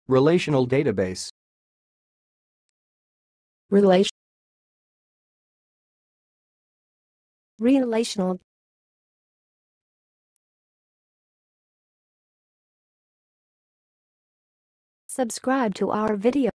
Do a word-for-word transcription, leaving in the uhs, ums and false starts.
Relational database. relation, relational, subscribe to our video.